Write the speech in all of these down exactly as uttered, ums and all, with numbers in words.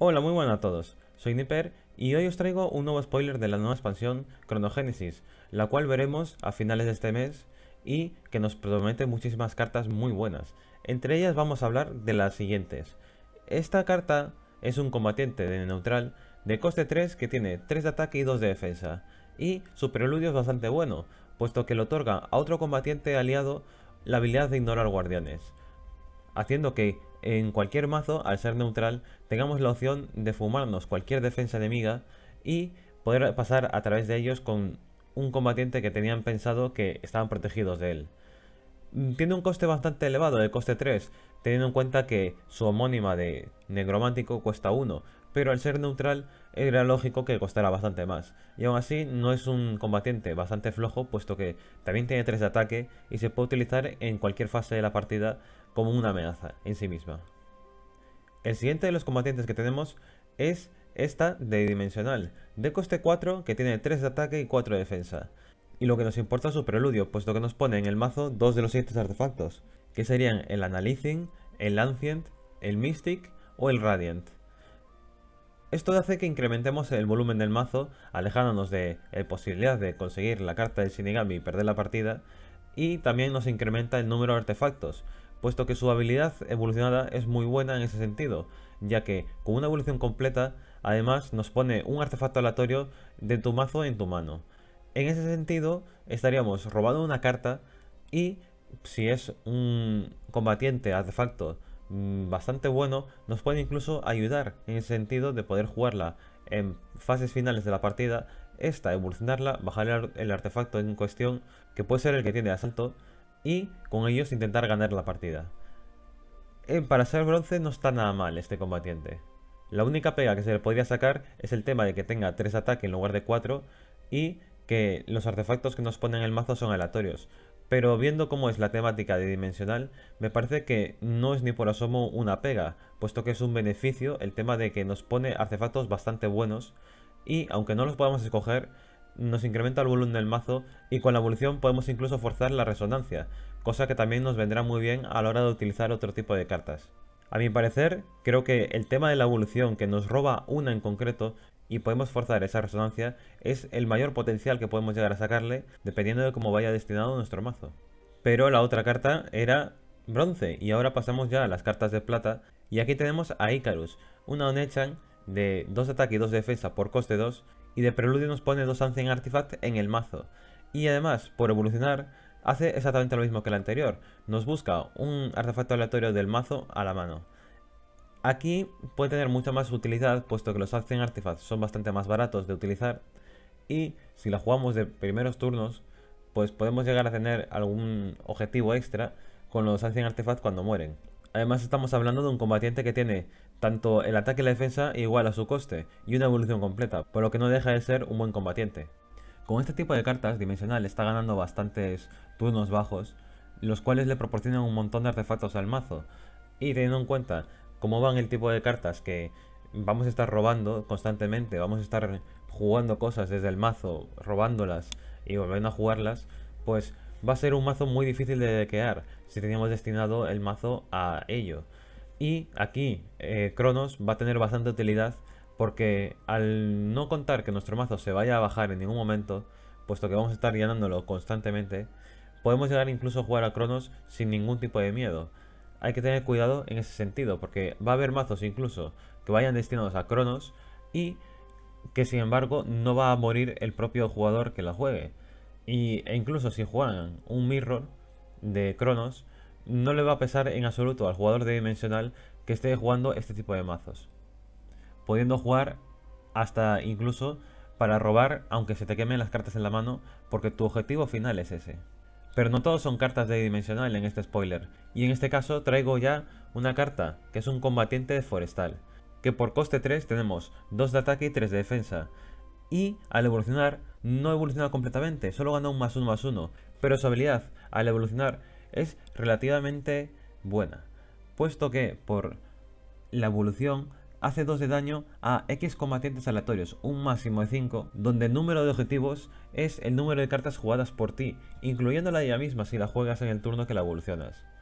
Hola, muy buenas a todos, soy Nipper y hoy os traigo un nuevo spoiler de la nueva expansión Chronogénesis, la cual veremos a finales de este mes y que nos promete muchísimas cartas muy buenas. Entre ellas vamos a hablar de las siguientes. Esta carta es un combatiente de neutral de coste tres que tiene tres de ataque y dos de defensa, y su preludio es bastante bueno, puesto que le otorga a otro combatiente aliado la habilidad de ignorar guardianes, haciendo que en cualquier mazo, al ser neutral, tengamos la opción de fumarnos cualquier defensa enemiga y poder pasar a través de ellos con un combatiente que tenían pensado que estaban protegidos de él. Tiene un coste bastante elevado, de coste tres, teniendo en cuenta que su homónima de Negromántico cuesta uno, pero al ser neutral era lógico que costara bastante más. Y aún así no es un combatiente bastante flojo, puesto que también tiene tres de ataque y se puede utilizar en cualquier fase de la partida como una amenaza en sí misma. El siguiente de los combatientes que tenemos es esta de Dimensional, de coste cuatro, que tiene tres de ataque y cuatro de defensa. Y lo que nos importa es su preludio, puesto que nos pone en el mazo dos de los siguientes artefactos, que serían el Analyzing, el Ancient, el Mystic o el Radiant. Esto hace que incrementemos el volumen del mazo, alejándonos de la posibilidad de conseguir la carta del Shinigami y perder la partida, y también nos incrementa el número de artefactos, puesto que su habilidad evolucionada es muy buena en ese sentido, ya que con una evolución completa, además nos pone un artefacto aleatorio de tu mazo en tu mano. En ese sentido, estaríamos robando una carta y, si es un combatiente artefacto bastante bueno, nos puede incluso ayudar en el sentido de poder jugarla en fases finales de la partida, esta evolucionarla, bajar el artefacto en cuestión, que puede ser el que tiene asalto, y con ellos intentar ganar la partida. Eh, para ser bronce no está nada mal este combatiente. La única pega que se le podría sacar es el tema de que tenga tres ataques en lugar de cuatro y que los artefactos que nos ponen en el mazo son aleatorios. Pero viendo cómo es la temática de Dimensional, me parece que no es ni por asomo una pega, puesto que es un beneficio el tema de que nos pone artefactos bastante buenos y, aunque no los podamos escoger, nos incrementa el volumen del mazo y con la evolución podemos incluso forzar la resonancia, cosa que también nos vendrá muy bien a la hora de utilizar otro tipo de cartas. A mi parecer, creo que el tema de la evolución, que nos roba una en concreto y podemos forzar esa resonancia, es el mayor potencial que podemos llegar a sacarle dependiendo de cómo vaya destinado nuestro mazo. Pero la otra carta era bronce y ahora pasamos ya a las cartas de plata, y aquí tenemos a Icarus, una Onechan de dos de ataque y dos de defensa por coste dos, y de preludio nos pone dos Ancient Artifact en el mazo. Y además, por evolucionar, hace exactamente lo mismo que el anterior, nos busca un artefacto aleatorio del mazo a la mano. Aquí puede tener mucha más utilidad, puesto que los Ancient Artifacts son bastante más baratos de utilizar, y si la jugamos de primeros turnos, pues podemos llegar a tener algún objetivo extra con los Ancient Artifacts cuando mueren. Además estamos hablando de un combatiente que tiene tanto el ataque y la defensa igual a su coste, y una evolución completa, por lo que no deja de ser un buen combatiente. Con este tipo de cartas, Dimensional está ganando bastantes turnos bajos, los cuales le proporcionan un montón de artefactos al mazo, y teniendo en cuenta cómo van el tipo de cartas que vamos a estar robando constantemente, vamos a estar jugando cosas desde el mazo, robándolas y volviendo a jugarlas, pues va a ser un mazo muy difícil de dequear si teníamos destinado el mazo a ello. Y aquí eh, Cronos va a tener bastante utilidad, porque al no contar que nuestro mazo se vaya a bajar en ningún momento, puesto que vamos a estar llenándolo constantemente, podemos llegar incluso a jugar a Cronos sin ningún tipo de miedo. Hay que tener cuidado en ese sentido, porque va a haber mazos incluso que vayan destinados a Cronos y que sin embargo no va a morir el propio jugador que la juegue. Y, e incluso si juegan un Mirror de Cronos, no le va a pesar en absoluto al jugador de Dimensional que esté jugando este tipo de mazos, pudiendo jugar hasta incluso para robar aunque se te quemen las cartas en la mano, porque tu objetivo final es ese. Pero no todos son cartas de Dimensional en este spoiler, y en este caso traigo ya una carta que es un combatiente de forestal, que por coste tres tenemos dos de ataque y tres de defensa, y al evolucionar no evoluciona completamente, solo gana un más uno más uno, pero su habilidad al evolucionar es relativamente buena, puesto que por la evolución hace dos de daño a X combatientes aleatorios, un máximo de cinco, donde el número de objetivos es el número de cartas jugadas por ti, incluyéndola ella misma si la juegas en el turno que la evolucionas.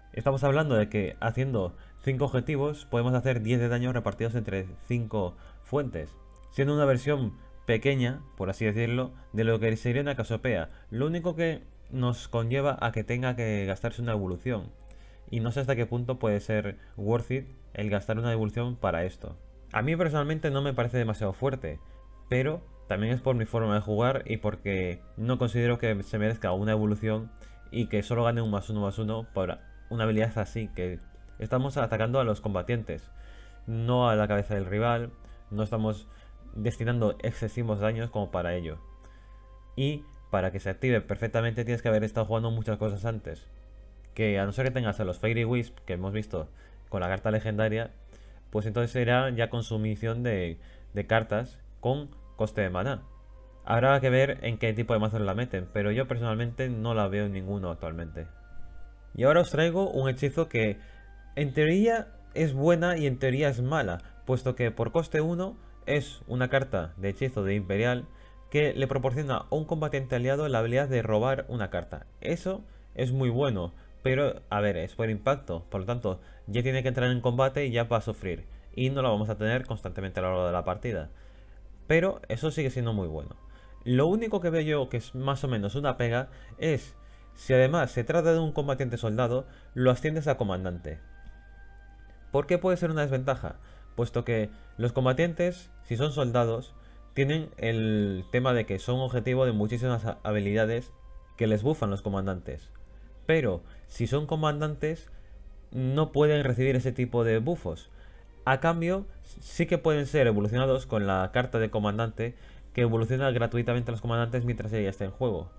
Estamos hablando de que haciendo cinco objetivos podemos hacer diez de daño repartidos entre cinco fuentes, siendo una versión pequeña, por así decirlo, de lo que sería una casopea. Lo único que nos conlleva a que tenga que gastarse una evolución. Y no sé hasta qué punto puede ser worth it el gastar una evolución para esto. A mí personalmente no me parece demasiado fuerte, pero también es por mi forma de jugar y porque no considero que se merezca una evolución y que solo gane un más uno más uno por una habilidad así, que estamos atacando a los combatientes, no a la cabeza del rival, no estamos destinando excesivos daños como para ello. Y para que se active perfectamente tienes que haber estado jugando muchas cosas antes, que a no ser que tengas a los Fairy Wisp que hemos visto con la carta legendaria, pues entonces será ya consumición de, de cartas con coste de maná. Habrá que ver en qué tipo de mazos la meten, pero yo personalmente no la veo en ninguno actualmente. Y ahora os traigo un hechizo que en teoría es buena y en teoría es mala, puesto que por coste uno es una carta de hechizo de Imperial que le proporciona a un combatiente aliado la habilidad de robar una carta. Eso es muy bueno, pero a ver, es por impacto, por lo tanto ya tiene que entrar en combate y ya va a sufrir, y no lo vamos a tener constantemente a lo largo de la partida. Pero eso sigue siendo muy bueno. Lo único que veo yo que es más o menos una pega es si además se trata de un combatiente soldado, lo asciendes a comandante. ¿Por qué puede ser una desventaja? Puesto que los combatientes, si son soldados, tienen el tema de que son objetivo de muchísimas habilidades que les bufan los comandantes. Pero si son comandantes, no pueden recibir ese tipo de bufos. A cambio, sí que pueden ser evolucionados con la carta de comandante, que evoluciona gratuitamente a los comandantes mientras ella esté en juego.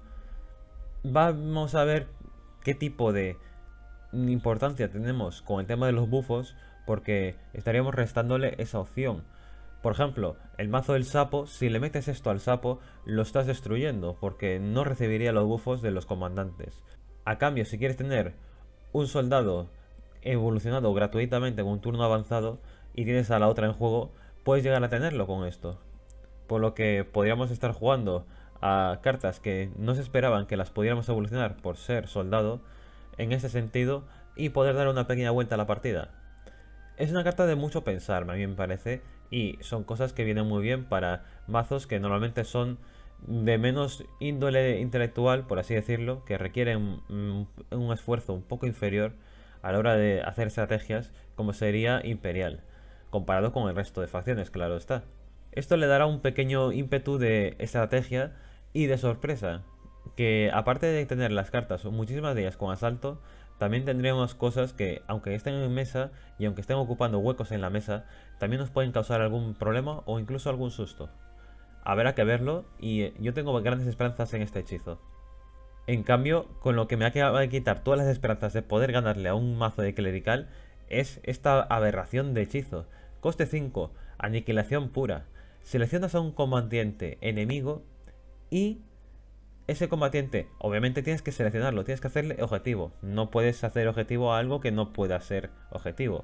Vamos a ver qué tipo de importancia tenemos con el tema de los bufos, porque estaríamos restándole esa opción. Por ejemplo, el mazo del sapo, si le metes esto al sapo, lo estás destruyendo, porque no recibiría los bufos de los comandantes. A cambio, si quieres tener un soldado evolucionado gratuitamente con un turno avanzado y tienes a la otra en juego, puedes llegar a tenerlo con esto. Por lo que podríamos estar jugando a cartas que no se esperaban que las pudiéramos evolucionar por ser soldado en ese sentido y poder dar una pequeña vuelta a la partida. Es una carta de mucho pensar, a mí me parece, y son cosas que vienen muy bien para mazos que normalmente son de menos índole intelectual, por así decirlo, que requieren un, un esfuerzo un poco inferior a la hora de hacer estrategias, como sería Imperial, comparado con el resto de facciones, claro está. Esto le dará un pequeño ímpetu de estrategia y de sorpresa, que aparte de tener las cartas, muchísimas de ellas con asalto, también tendríamos cosas que, aunque estén en mesa y aunque estén ocupando huecos en la mesa, también nos pueden causar algún problema o incluso algún susto. Habrá que verlo, y yo tengo grandes esperanzas en este hechizo. En cambio, con lo que me acaba de quitar todas las esperanzas de poder ganarle a un mazo de clerical es esta aberración de hechizo. Coste cinco, aniquilación pura. Seleccionas a un combatiente enemigo y ese combatiente, obviamente tienes que seleccionarlo, tienes que hacerle objetivo. No puedes hacer objetivo a algo que no pueda ser objetivo.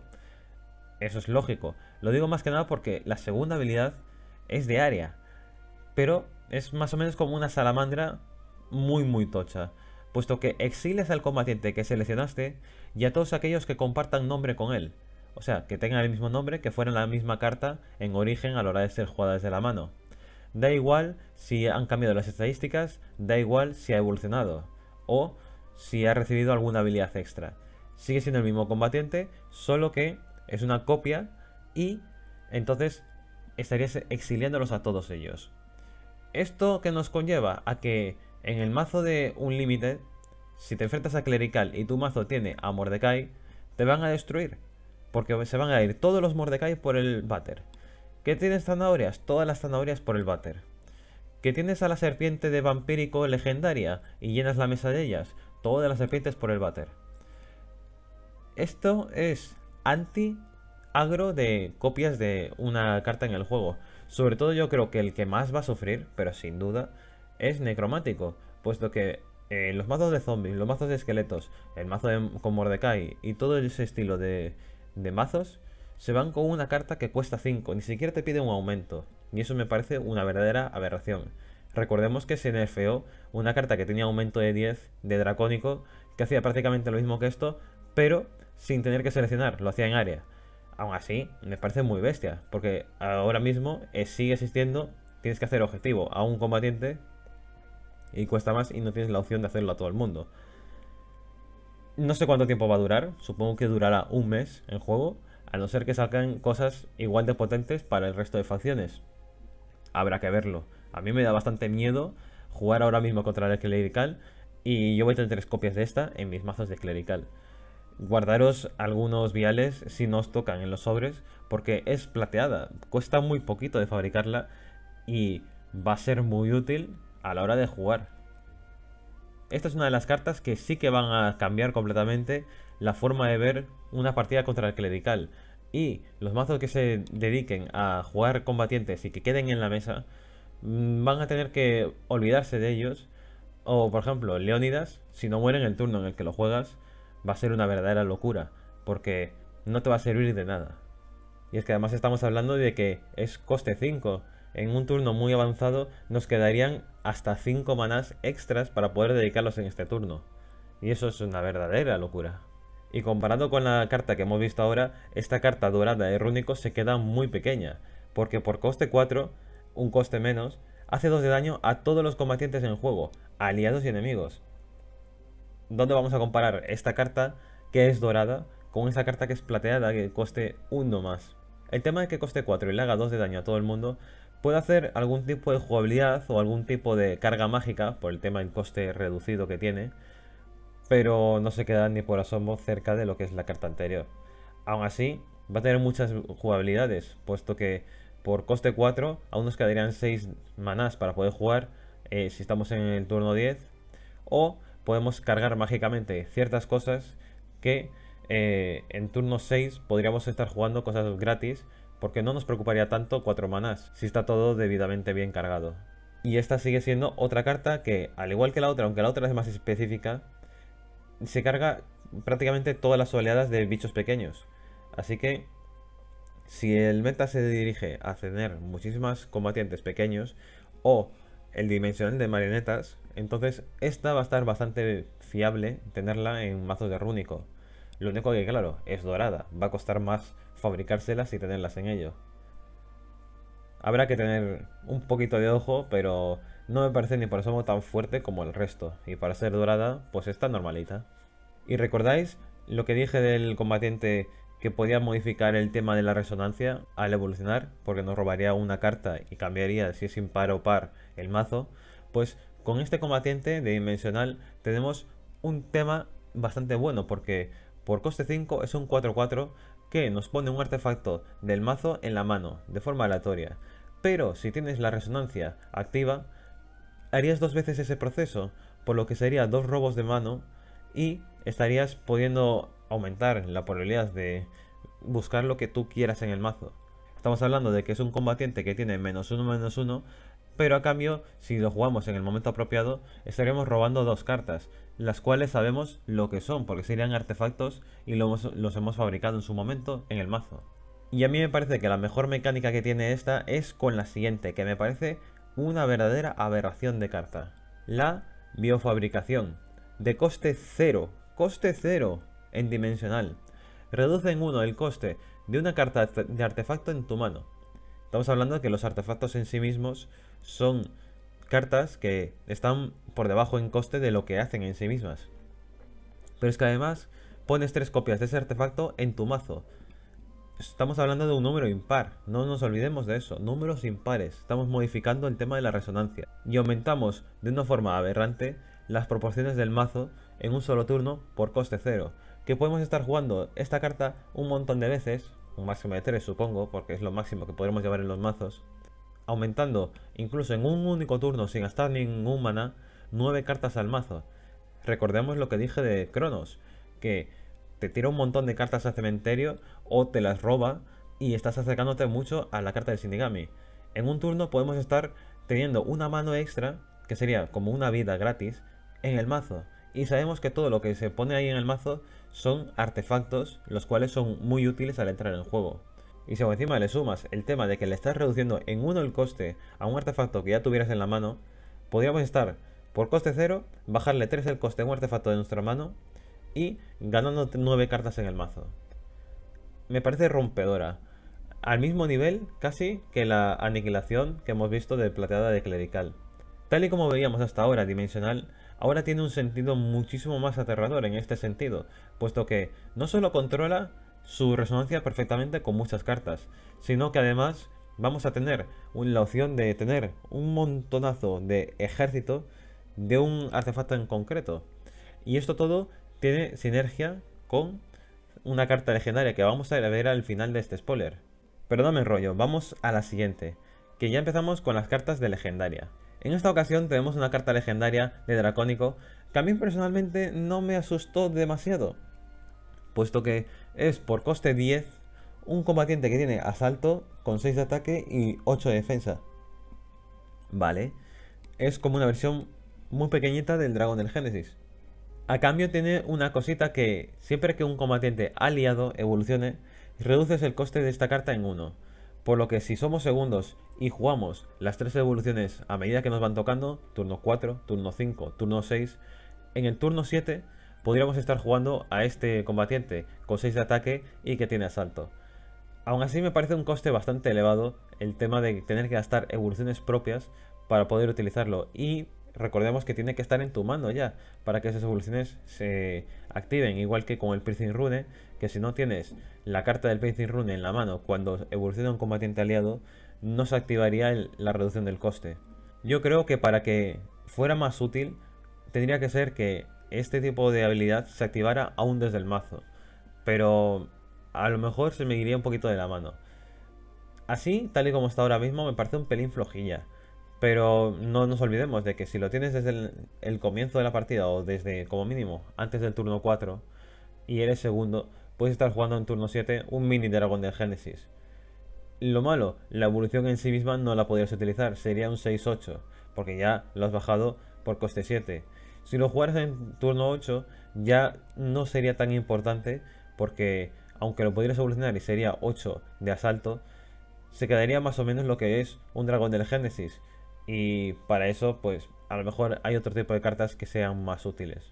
Eso es lógico. Lo digo más que nada porque la segunda habilidad es de área, pero es más o menos como una salamandra muy muy tocha, puesto que exilias al combatiente que seleccionaste y a todos aquellos que compartan nombre con él. O sea, que tengan el mismo nombre, que fueran la misma carta en origen a la hora de ser jugadas de la mano. Da igual si han cambiado las estadísticas, da igual si ha evolucionado o si ha recibido alguna habilidad extra. Sigue siendo el mismo combatiente, solo que es una copia y entonces estarías exiliándolos a todos ellos. Esto que nos conlleva a que en el mazo de Unlimited, si te enfrentas a Clerical y tu mazo tiene a Mordecai, te van a destruir, porque se van a ir todos los Mordecai por el váter. ¿Qué tienes zanahorias? Todas las zanahorias por el váter. ¿Que tienes a la serpiente de vampírico legendaria y llenas la mesa de ellas? Todas las serpientes por el váter. Esto es anti-agro de copias de una carta en el juego. Sobre todo yo creo que el que más va a sufrir, pero sin duda, es Necromático, puesto que eh, los mazos de zombies, los mazos de esqueletos, el mazo de, con Mordecai y todo ese estilo de, de mazos se van con una carta que cuesta cinco, ni siquiera te pide un aumento, y eso me parece una verdadera aberración. Recordemos que se nerfeó una carta que tenía aumento de diez de dracónico, que hacía prácticamente lo mismo que esto, pero sin tener que seleccionar, lo hacía en área. Aún así, me parece muy bestia, porque ahora mismo eh, sigue existiendo, tienes que hacer objetivo a un combatiente y cuesta más y no tienes la opción de hacerlo a todo el mundo. No sé cuánto tiempo va a durar, supongo que durará un mes en juego, a no ser que salgan cosas igual de potentes para el resto de facciones. Habrá que verlo. A mí me da bastante miedo jugar ahora mismo contra el clerical y yo voy a tener tres copias de esta en mis mazos de clerical. Guardaros algunos viales si no os tocan en los sobres, porque es plateada, cuesta muy poquito de fabricarla y va a ser muy útil a la hora de jugar. Esta es una de las cartas que sí que van a cambiar completamente la forma de ver una partida contra el clerical. Y los mazos que se dediquen a jugar combatientes y que queden en la mesa van a tener que olvidarse de ellos. O por ejemplo, Leónidas, si no muere en el turno en el que lo juegas, va a ser una verdadera locura, porque no te va a servir de nada. Y es que además estamos hablando de que es coste cinco. En un turno muy avanzado nos quedarían hasta cinco manás extras para poder dedicarlos en este turno. Y eso es una verdadera locura. Y comparado con la carta que hemos visto ahora, esta carta dorada de rúnico se queda muy pequeña, porque por coste cuatro, un coste menos, hace dos de daño a todos los combatientes en juego, aliados y enemigos. ¿Dónde vamos a comparar esta carta, que es dorada, con esta carta que es plateada, que coste uno más? El tema de que coste cuatro y le haga dos de daño a todo el mundo puede hacer algún tipo de jugabilidad o algún tipo de carga mágica por el tema del coste reducido que tiene, pero no se queda ni por asomo cerca de lo que es la carta anterior. Aún así, va a tener muchas jugabilidades, puesto que por coste cuatro aún nos quedarían seis manás para poder jugar eh, si estamos en el turno diez, o podemos cargar mágicamente ciertas cosas que eh, en turno seis podríamos estar jugando cosas gratis, porque no nos preocuparía tanto cuatro manás si está todo debidamente bien cargado. Y esta sigue siendo otra carta que, al igual que la otra, aunque la otra es más específica, se carga prácticamente todas las oleadas de bichos pequeños. Así que si el meta se dirige a tener muchísimas combatientes pequeños o el dimensional de marionetas, entonces esta va a estar bastante fiable tenerla en mazos de rúnico. Lo único que, claro, es dorada, va a costar más fabricárselas y tenerlas en ello. Habrá que tener un poquito de ojo, pero no me parece ni por asomo tan fuerte como el resto, y para ser dorada, pues está normalita. ¿Y recordáis lo que dije del combatiente que podía modificar el tema de la resonancia al evolucionar, porque nos robaría una carta y cambiaría si es impar o par el mazo? Pues con este combatiente de dimensional tenemos un tema bastante bueno, porque por coste cinco es un cuatro cuatro que nos pone un artefacto del mazo en la mano, de forma aleatoria. Pero si tienes la resonancia activa, harías dos veces ese proceso, por lo que sería dos robos de mano y estarías pudiendo aumentar la probabilidad de buscar lo que tú quieras en el mazo. Estamos hablando de que es un combatiente que tiene menos uno, menos uno, pero a cambio, si lo jugamos en el momento apropiado, estaríamos robando dos cartas, las cuales sabemos lo que son, porque serían artefactos y los, los hemos fabricado en su momento en el mazo. Y a mí me parece que la mejor mecánica que tiene esta es con la siguiente, que me parece una verdadera aberración de carta. La biofabricación, de coste cero, coste cero en dimensional. Reduce en uno el coste de una carta de artefacto en tu mano. Estamos hablando de que los artefactos en sí mismos son cartas que están por debajo en coste de lo que hacen en sí mismas. Pero es que además pones tres copias de ese artefacto en tu mazo. Estamos hablando de un número impar, no nos olvidemos de eso, números impares. Estamos modificando el tema de la resonancia y aumentamos de una forma aberrante las proporciones del mazo en un solo turno por coste cero. Que podemos estar jugando esta carta un montón de veces, un máximo de tres supongo, porque es lo máximo que podremos llevar en los mazos, aumentando incluso en un único turno sin gastar ningún mana, nueve cartas al mazo. Recordemos lo que dije de Cronos, que te tira un montón de cartas al cementerio o te las roba y estás acercándote mucho a la carta del Shinigami. En un turno podemos estar teniendo una mano extra, que sería como una vida gratis, en el mazo. Y sabemos que todo lo que se pone ahí en el mazo son artefactos, los cuales son muy útiles al entrar en juego. Y si encima le sumas el tema de que le estás reduciendo en uno el coste a un artefacto que ya tuvieras en la mano, podríamos estar por coste cero, bajarle tres el coste a un artefacto de nuestra mano y ganando nueve cartas en el mazo. Me parece rompedora, al mismo nivel casi que la aniquilación que hemos visto de plateada de clerical. Tal y como veíamos hasta ahora, dimensional ahora tiene un sentido muchísimo más aterrador en este sentido, puesto que no solo controla su resonancia perfectamente con muchas cartas, sino que además vamos a tener la opción de tener un montonazo de ejército de un artefacto en concreto. Y esto todo tiene sinergia con una carta legendaria que vamos a ver al final de este spoiler. Pero no me enrollo, vamos a la siguiente, que ya empezamos con las cartas de legendaria. En esta ocasión tenemos una carta legendaria de dracónico que a mí personalmente no me asustó demasiado, puesto que es por coste diez un combatiente que tiene asalto con seis de ataque y ocho de defensa. Vale, es como una versión muy pequeñita del dragón del Génesis. A cambio tiene una cosita que siempre que un combatiente aliado evolucione, reduces el coste de esta carta en uno. Por lo que si somos segundos y jugamos las tres evoluciones a medida que nos van tocando, turno cuatro, turno cinco, turno seis, en el turno siete podríamos estar jugando a este combatiente con seis de ataque y que tiene asalto. Aún así me parece un coste bastante elevado el tema de tener que gastar evoluciones propias para poder utilizarlo, y recordemos que tiene que estar en tu mano ya para que esas evoluciones se activen, igual que con el Piercing Rune, que si no tienes la carta del Piercing Rune en la mano cuando evoluciona un combatiente aliado, no se activaría el, la reducción del coste. Yo creo que para que fuera más útil tendría que ser que este tipo de habilidad se activara aún desde el mazo, pero a lo mejor se me iría un poquito de la mano. Así, tal y como está ahora mismo, me parece un pelín flojilla. Pero no nos olvidemos de que si lo tienes desde el, el comienzo de la partida, o desde como mínimo antes del turno cuatro, y eres segundo, puedes estar jugando en turno siete un mini dragón del Génesis. Lo malo, la evolución en sí misma no la podrías utilizar, sería un seis ocho, porque ya lo has bajado por coste siete. Si lo jugaras en turno ocho, ya no sería tan importante, porque aunque lo pudieras evolucionar y sería ocho de asalto, se quedaría más o menos lo que es un dragón del Génesis. Y para eso, pues, a lo mejor hay otro tipo de cartas que sean más útiles.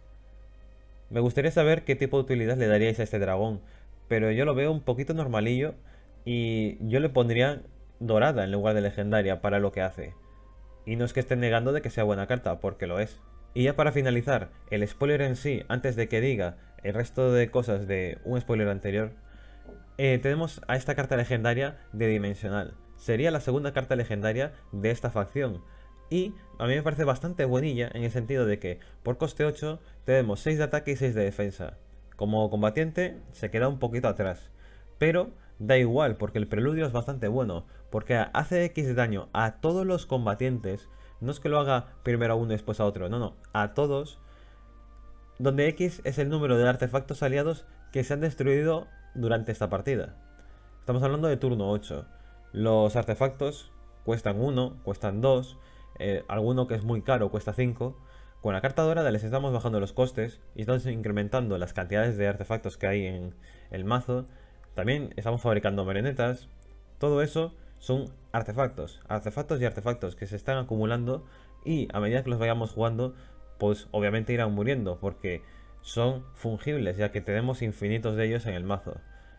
Me gustaría saber qué tipo de utilidad le daríais a este dragón, pero yo lo veo un poquito normalillo y yo le pondría dorada en lugar de legendaria para lo que hace. Y no es que esté negando de que sea buena carta, porque lo es. Y ya para finalizar, el spoiler en sí, antes de que diga el resto de cosas de un spoiler anterior, eh, tenemos a esta carta legendaria de Dimensional. Sería la segunda carta legendaria de esta facción, y a mí me parece bastante buenilla en el sentido de que por coste ocho tenemos seis de ataque y seis de defensa. Como combatiente se queda un poquito atrás, pero da igual porque el preludio es bastante bueno, porque hace X de daño a todos los combatientes. No es que lo haga primero a uno y después a otro, no, no, a todos, donde X es el número de artefactos aliados que se han destruido durante esta partida. Estamos hablando de turno ocho. Los artefactos cuestan uno, cuestan dos, eh, alguno que es muy caro cuesta cinco. Con la carta dorada les estamos bajando los costes y estamos incrementando las cantidades de artefactos que hay en el mazo. También estamos fabricando marionetas. Todo eso son artefactos, artefactos y artefactos que se están acumulando, y a medida que los vayamos jugando, pues obviamente irán muriendo porque son fungibles, ya que tenemos infinitos de ellos en el mazo.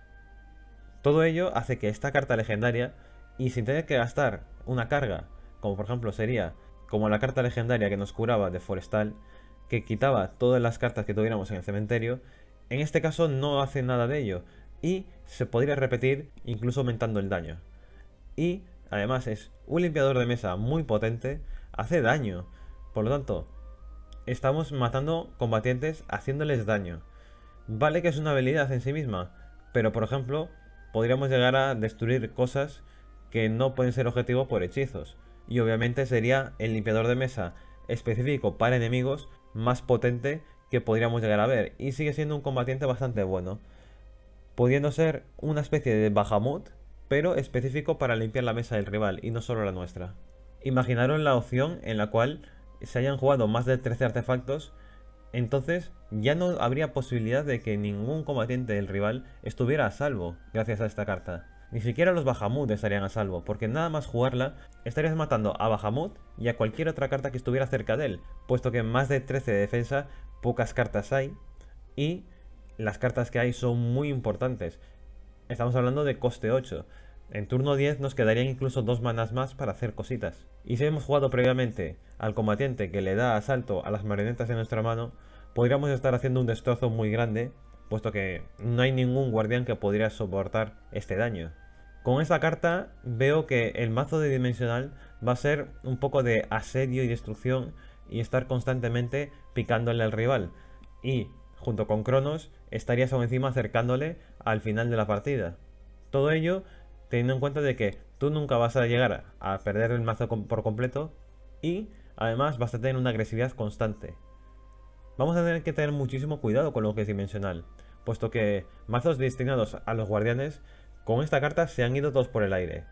Todo ello hace que esta carta legendaria, y sin tener que gastar una carga, como por ejemplo sería como la carta legendaria que nos curaba de Forestal, que quitaba todas las cartas que tuviéramos en el cementerio, en este caso no hace nada de ello, y se podría repetir incluso aumentando el daño. Y además es un limpiador de mesa muy potente, hace daño, por lo tanto estamos matando combatientes haciéndoles daño. Vale que es una habilidad en sí misma, pero por ejemplo podríamos llegar a destruir cosas que no pueden ser objetivo por hechizos, y obviamente sería el limpiador de mesa específico para enemigos más potente que podríamos llegar a ver, y sigue siendo un combatiente bastante bueno, pudiendo ser una especie de Bahamut, pero específico para limpiar la mesa del rival y no solo la nuestra. Imaginaros la opción en la cual se hayan jugado más de trece artefactos, entonces ya no habría posibilidad de que ningún combatiente del rival estuviera a salvo gracias a esta carta. Ni siquiera los Bahamut estarían a salvo, porque nada más jugarla estarías matando a Bahamut y a cualquier otra carta que estuviera cerca de él, puesto que en más de trece de defensa pocas cartas hay, y las cartas que hay son muy importantes. Estamos hablando de coste ocho. En turno diez nos quedarían incluso dos manas más para hacer cositas. Y si hemos jugado previamente al combatiente que le da asalto a las marionetas en nuestra mano, podríamos estar haciendo un destrozo muy grande, puesto que no hay ningún guardián que podría soportar este daño. Con esta carta veo que el mazo de dimensional va a ser un poco de asedio y destrucción y estar constantemente picándole al rival. Y junto con Cronos estarías aún encima acercándole al final de la partida. Todo ello teniendo en cuenta de que tú nunca vas a llegar a perder el mazo por completo y además vas a tener una agresividad constante. Vamos a tener que tener muchísimo cuidado con lo que es dimensional, puesto que mazos destinados a los guardianes con esta carta se han ido todos por el aire.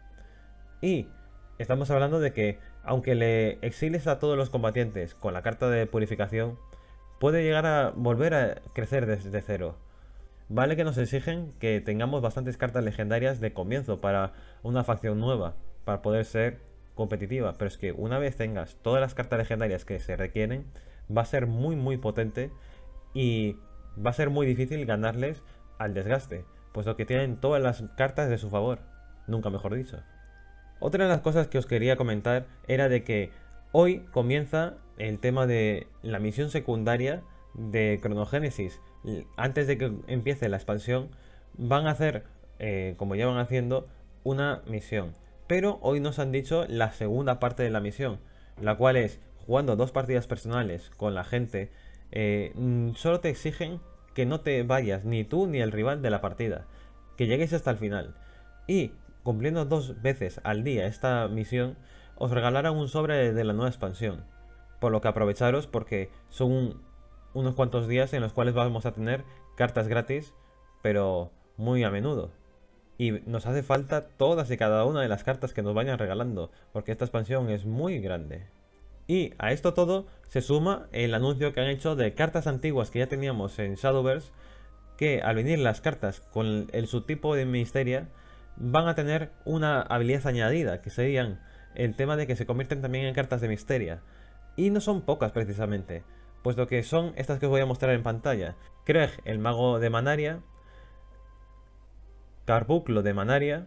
Y estamos hablando de que aunque le exiles a todos los combatientes con la carta de purificación, puede llegar a volver a crecer desde cero. Vale que nos exigen que tengamos bastantes cartas legendarias de comienzo para una facción nueva, para poder ser competitiva, pero es que una vez tengas todas las cartas legendarias que se requieren, va a ser muy muy potente y va a ser muy difícil ganarles al desgaste, puesto que tienen todas las cartas de su favor, nunca mejor dicho. Otra de las cosas que os quería comentar era de que hoy comienza el tema de la misión secundaria de Cronogénesis. Antes de que empiece la expansión van a hacer, eh, como ya van haciendo, una misión. Pero hoy nos han dicho la segunda parte de la misión, la cual es jugando dos partidas personales con la gente. eh, Solo te exigen que no te vayas ni tú ni el rival de la partida, que llegues hasta el final. Y cumpliendo dos veces al día esta misión, os regalarán un sobre de la nueva expansión. Por lo que aprovecharos porque son un unos cuantos días en los cuales vamos a tener cartas gratis, pero muy a menudo. Y nos hace falta todas y cada una de las cartas que nos vayan regalando, porque esta expansión es muy grande. Y a esto todo se suma el anuncio que han hecho de cartas antiguas que ya teníamos en Shadowverse, que al venir las cartas con el subtipo de Misteria, van a tener una habilidad añadida, que serían el tema de que se convierten también en cartas de Misteria. Y no son pocas precisamente, puesto que son estas que os voy a mostrar en pantalla. Kreg, el mago de Manaria, Carbunclo de Manaria,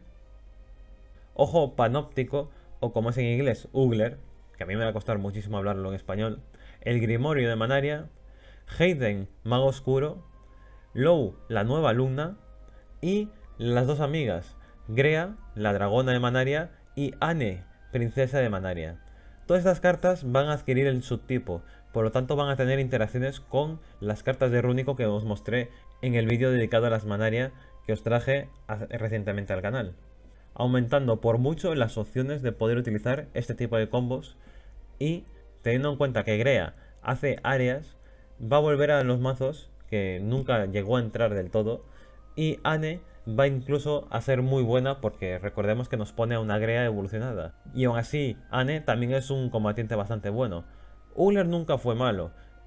Ojo Panóptico, o como es en inglés, Ugler, que a mí me va a costar muchísimo hablarlo en español, el Grimorio de Manaria, Hayden, mago oscuro, Lou, la nueva alumna, y las dos amigas, Grea, la dragona de Manaria, y Anne, princesa de Manaria. Todas estas cartas van a adquirir el subtipo, por lo tanto van a tener interacciones con las cartas de Rúnico que os mostré en el vídeo dedicado a las Manaria que os traje recientemente al canal, aumentando por mucho las opciones de poder utilizar este tipo de combos. Y teniendo en cuenta que Grea hace áreas, va a volver a los mazos que nunca llegó a entrar del todo, y Anne va incluso a ser muy buena porque recordemos que nos pone a una Grea evolucionada, y aún así Anne también es un combatiente bastante bueno. Uller nunca fue malo,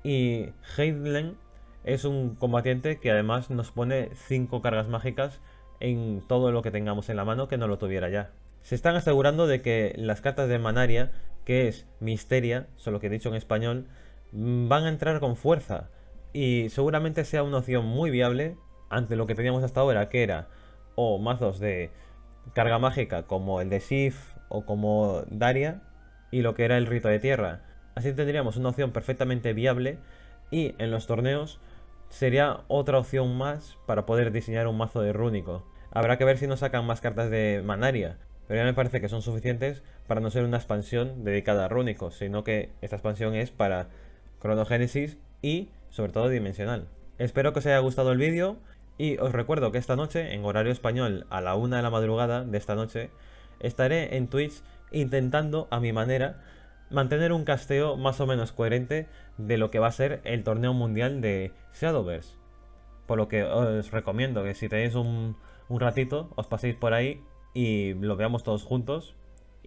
y Heidlen es un combatiente que además nos pone cinco cargas mágicas en todo lo que tengamos en la mano que no lo tuviera ya. Se están asegurando de que las cartas de Manaria, que es Misteria, solo que he dicho en español, van a entrar con fuerza, y seguramente sea una opción muy viable ante lo que teníamos hasta ahora, que era o mazos de carga mágica como el de Sif o como Daria, y lo que era el Rito de Tierra. Así tendríamos una opción perfectamente viable, y en los torneos sería otra opción más para poder diseñar un mazo de Rúnico. Habrá que ver si nos sacan más cartas de Manaria, pero ya me parece que son suficientes para no ser una expansión dedicada a Rúnico, sino que esta expansión es para Cronogénesis y sobre todo dimensional. Espero que os haya gustado el vídeo, y os recuerdo que esta noche, en horario español, a la una de la madrugada de esta noche, estaré en Twitch intentando a mi manera mantener un casteo más o menos coherente de lo que va a ser el torneo mundial de Shadowverse. Por lo que os recomiendo que si tenéis un, un ratito, os paséis por ahí y lo veamos todos juntos,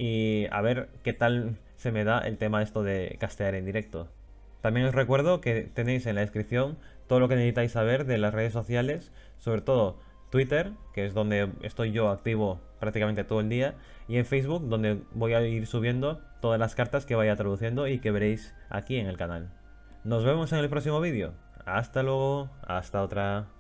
y a ver qué tal se me da el tema esto de castear en directo. También os recuerdo que tenéis en la descripción todo lo que necesitáis saber de las redes sociales, sobre todo Twitter, que es donde estoy yo activo prácticamente todo el día, y en Facebook, donde voy a ir subiendo todas las cartas que vaya traduciendo y que veréis aquí en el canal. Nos vemos en el próximo vídeo. Hasta luego, hasta otra.